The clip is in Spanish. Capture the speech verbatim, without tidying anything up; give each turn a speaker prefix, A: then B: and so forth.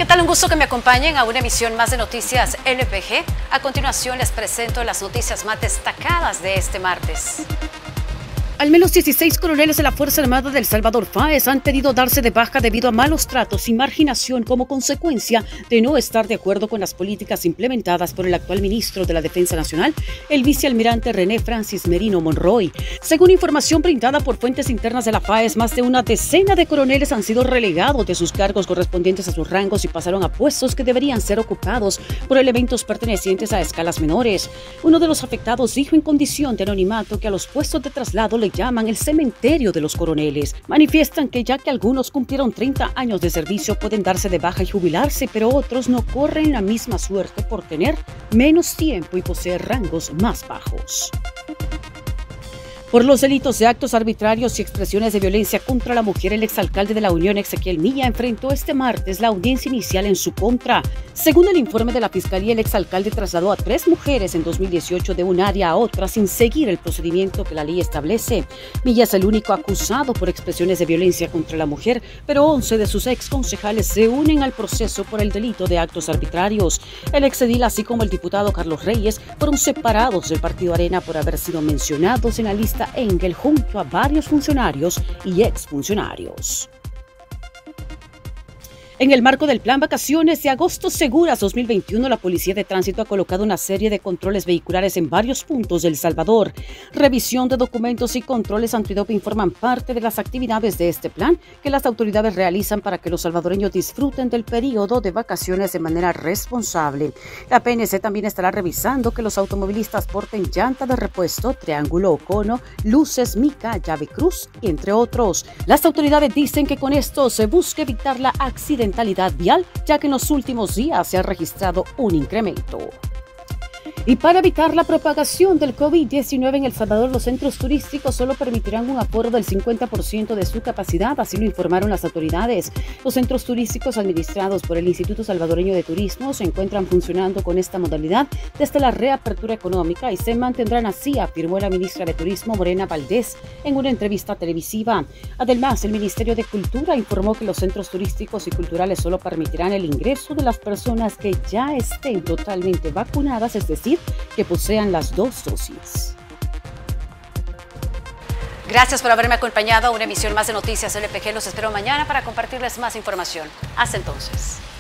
A: ¿qué tal? Un gusto que me acompañen a una emisión más de Noticias L P G. A continuación les presento las noticias más destacadas de este martes. Al menos dieciséis coroneles de la Fuerza Armada de El Salvador, FAES, han pedido darse de baja debido a malos tratos y marginación como consecuencia de no estar de acuerdo con las políticas implementadas por el actual ministro de la Defensa Nacional, el vicealmirante René Francis Merino Monroy. Según información brindada por fuentes internas de la FAES, más de una decena de coroneles han sido relegados de sus cargos correspondientes a sus rangos y pasaron a puestos que deberían ser ocupados por elementos pertenecientes a escalas menores. Uno de los afectados dijo en condición de anonimato que a los puestos de traslado le llaman el cementerio de los coroneles. Manifiestan que ya que algunos cumplieron treinta años de servicio pueden darse de baja y jubilarse, pero otros no corren la misma suerte por tener menos tiempo y poseer rangos más bajos. Por los delitos de actos arbitrarios y expresiones de violencia contra la mujer, el exalcalde de La Unión, Ezequiel Milla, enfrentó este martes la audiencia inicial en su contra. Según el informe de la Fiscalía, el exalcalde trasladó a tres mujeres en dos mil dieciocho de un área a otra sin seguir el procedimiento que la ley establece. Milla es el único acusado por expresiones de violencia contra la mujer, pero once de sus ex concejales se unen al proceso por el delito de actos arbitrarios. El exedil, así como el diputado Carlos Reyes, fueron separados del Partido Arena por haber sido mencionados en la lista Engel junto a varios funcionarios y exfuncionarios. En el marco del Plan Vacaciones de Agosto Seguras dos mil veintiuno, la Policía de Tránsito ha colocado una serie de controles vehiculares en varios puntos de El Salvador. Revisión de documentos y controles antidoping forman parte de las actividades de este plan que las autoridades realizan para que los salvadoreños disfruten del periodo de vacaciones de manera responsable. La P N C también estará revisando que los automovilistas porten llanta de repuesto, triángulo o cono, luces, mica, llave cruz, entre otros. Las autoridades dicen que con esto se busca evitar la accidentología vial, ya que en los últimos días se ha registrado un incremento. Y para evitar la propagación del COVID diecinueve en El Salvador, los centros turísticos solo permitirán un aforo del cincuenta por ciento de su capacidad, así lo informaron las autoridades. Los centros turísticos administrados por el Instituto Salvadoreño de Turismo se encuentran funcionando con esta modalidad desde la reapertura económica y se mantendrán así, afirmó la ministra de Turismo, Morena Valdés, en una entrevista televisiva. Además, el Ministerio de Cultura informó que los centros turísticos y culturales solo permitirán el ingreso de las personas que ya estén totalmente vacunadas, es decir, que posean las dos dosis. Gracias por haberme acompañado a una emisión más de Noticias L P G. Los espero mañana para compartirles más información. Hasta entonces.